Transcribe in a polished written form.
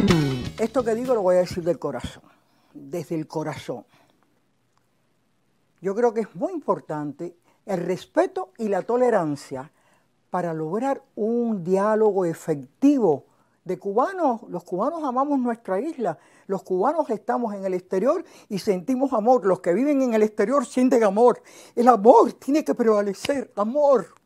Esto que digo lo voy a decir del corazón, desde el corazón. Yo creo que es muy importante el respeto y la tolerancia para lograr un diálogo efectivo de cubanos. Los cubanos amamos nuestra isla, los cubanos estamos en el exterior y sentimos amor. Los que viven en el exterior sienten amor. El amor tiene que prevalecer, amor.